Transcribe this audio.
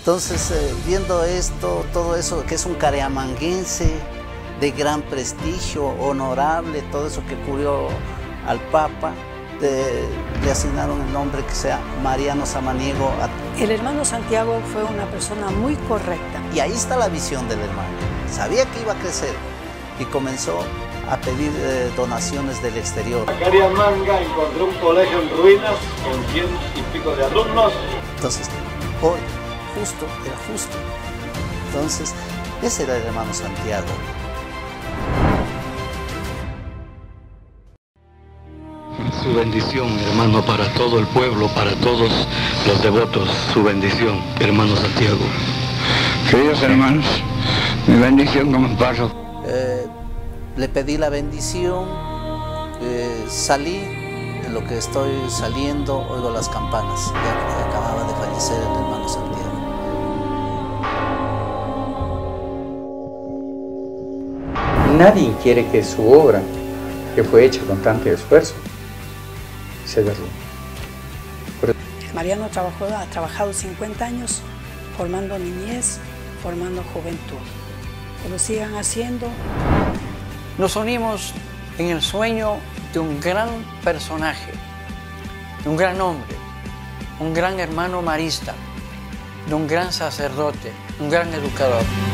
Entonces, viendo esto, todo eso, que es un careamanguense de gran prestigio, honorable, todo eso que ocurrió al Papa, le asignaron el nombre que sea Mariano Samaniego. El hermano Santiago fue una persona muy correcta. Y ahí está la visión del hermano. Sabía que iba a crecer y comenzó a pedir donaciones del exterior. Cariamanga encontró un colegio en ruinas con 100 y pico de alumnos. Entonces, por justo, era justo. Entonces, ese era el hermano Santiago. Su bendición, hermano, para todo el pueblo, para todos los devotos, su bendición, hermano Santiago. Queridos hermanos, mi bendición como paso. Le pedí la bendición, salí, en lo que estoy saliendo, oigo las campanas. Ya acababa de fallecer el hermano Santiago. Nadie quiere que su obra, que fue hecha con tanto esfuerzo, se derrumbe. Mariano ha trabajado 50 años formando niñez, formando juventud. Que lo sigan haciendo. Nos unimos en el sueño de un gran personaje, de un gran hombre, un gran hermano marista, de un gran sacerdote, un gran educador.